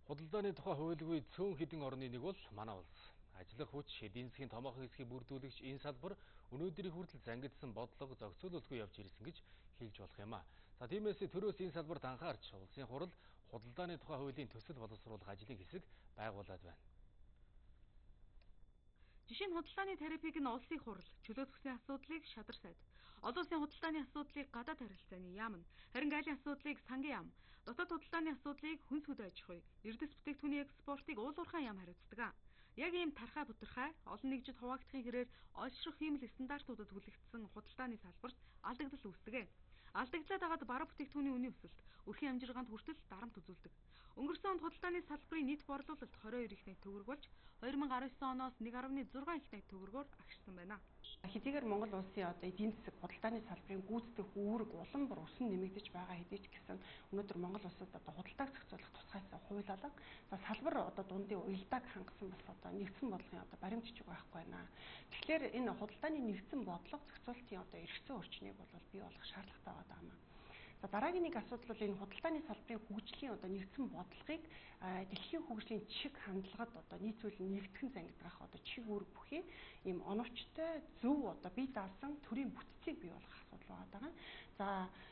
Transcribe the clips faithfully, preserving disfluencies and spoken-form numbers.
Худалдааны тухай хуульгүй цөөн хэдэн орны нэг бол манай улс. Ажиллах хүч, эдийн засгийн томоохон хэсгийг бүрдүүлэгч энэ салбар өнөөдрийн хүртэл зангидсан бодлого зохицуулалтгүй явж ирсэн гэж хэлж болох юм а. За тиймээс төрөөс энэ салбарт анхаарч улсын хурал худалдааны тухай хуулийн төсөл боловсруулах ажлын хэсэг байгуулад байна. Жишээ нь худалдааны тарифыг нь улсын хурал, чөлөөт хүсний асуудлыг шадар сайд, олон улсын худалдааны асуудлыг гадаад харилцааны яам, харин галийн асуудлыг сангийн яам, дотоод худалдааны асуудлыг хүнс хөдөө аж ахуй, эрдэс бүтээгдэхүүний экспортыг уул уурхай яам хариуцдаг. Яг ийм тархай бутархай олон нэгжид хуваагдахын хэрээр олшрох ийм л стандартуудад хүлэгдсэн худалдааны салбарт алдагдал үүсдэг. Алдагдлаад агаад бараа бүтээгдэхүүний үнийн өсөлт, өрхийн амжиргаанд хүртэл дарамт үзүүлдэг. Өнгөрсөн онд худалдааны салбарын нийт борлуулалт двадцать хоёр их найт төгрөг болж две тысяча десять оноос one point six их найт төгрөгөөр агшсан байна. Хэдийгээр Монгол улсын одоо эдийн засаг худалдааны салбарын гүйцэтгэх үүрэг улам бүр өсөн нэмэгдэж байгаа хэдий ч гэсэн өнөөдөр Монгол улсад одоо худалдааг зохицуулах тусгайсаа хууль алга. За салбар одоо дундын уялдааг хангасан бас одоо нэгдсэн бодлогын одоо баримт жижиг байхгүй байна. Тэгэхээр энэ худалдааны нэгдсэн бодлого зохицуулалтын одоо эргэцэн орчныг бол бий болгох шаардлагатай байгаа юм. За дараагийн нэг асуудал бол энэ худалдааны салбарын хөгжлийн одоо нэгдсэн бодлогыг дэлхийн хөгжлийн чиг хандлагад одоо нийцүүлэн нэгтгэн зангидгах одоо чиг үүрэг бүхий ийм оновчтой зөв одоо бие даасан төрийн бүтцийг бий болгох асуудал байгаа. За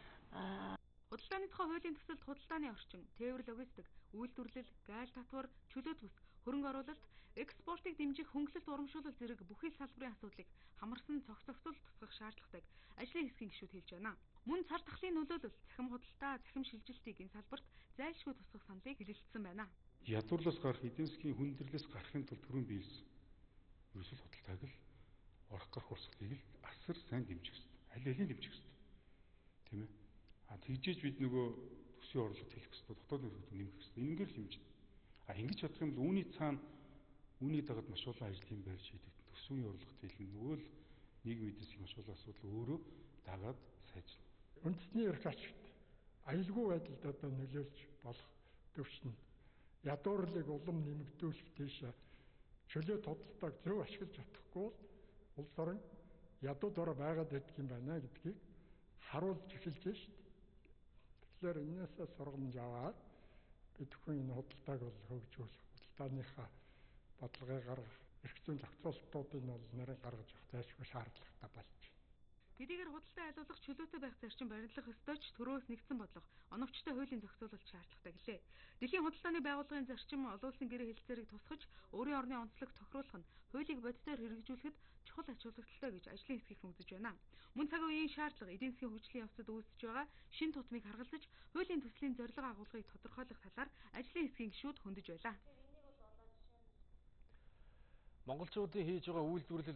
худалдааны тухай хуулийн төсөлд худалдааны орчин, тээвэр логистик, үйлдвэрлэл, гайл татвар, чөлөөт бүс, хөрөнгө оруулалт, экспортыг дэмжих хөнгөлөлт урамшуулал зэрэг бүхий салбарын асуудлыг хамарсан цогц зохицуулалт тусгах шаардлагатайг ажлын хэсгийн гишүүд хэлж байна. Мөн цар тахлын нөлөөлөл, цахим худалдаа, цахим шилжилтийг энэ салбарт зайлшгүй тусгах саналыг хэлэлцсэн байна. Ядуурлаас гарах эдийн засгийн хүндрэлээс гарахын тулд төрийн биелсэн. Ерөөсөө худалдааг л орох гарах урсгалыг л асар сайн дэмжих хэрэгтэй. Аль алийг дэмжих хэрэгтэй. Тийм ээ. А тэгжээж бид нөгөө төсвийн орлогот хэлэх хэрэгтэй, дотоодын хөрөнгө нэмэх хэрэгтэй. Энэгээр л хэмжинэ. А ингэж бодох юм бол үүний цаана үүний дагаад маш олон ажлын байр шийдэгдэн төсвийн орлогот хэлнэ. Нөгөө л нийгмийн эдийн засгийн маш олон асуудал өөрөө дагаад сайжирна. Үндэсний эрх ашигт аюулгүй байдалд одоо нөлөөлж болох төвшин ядуурлыг улам нэмэгдүүлэх тийш чөлөөт худалдааг зөв ашиглаж чадахгүй бол улс орон ядуудаараа байгаад байдаг юм байна гэдгийг харуулж эхэлж шít. Тэгэхээр энээсээ сургамж аваад бид бүхэн энэ худалдааг бол хөгжүүлэх, худалдааныхаа бодлогыг гаргах, эрх зүйн зохицуулалтуудыг бол нарийн гаргаж явах зайлшгүй шаардлагатай болж байна. Хэдийгээр худалдаа айлуулах чөлөөтэй байх зарчим баримтлах ёстой ч төрөөс нэгдсэн бодлого оновчтой хуулийн зохицуулалт шаардлагатай гэлээ. Дэлхийн худалдааны байгууллагын зарчим олон улсын гэрээ хэлцээрийг тусгаж өөрийн орны онцлог тохируулах нь хуулийг бодитоор хэрэгжүүлэхэд чухал ач холбогдолтой гэж ажлын хэсгийнхэн үзэж байна. Мөн цаг үеийн шаардлага эдийн засгийн хөгжлийн явцад үүсэж байгаа шин тутмыг харгалзаж хуулийн төслийн зорилго агуулгыг тодорхойлох талаар ажлын хэсгийн гишүүд хөндөж байлаа. Монголчуудын хийж байгаа үйлдвэрлэл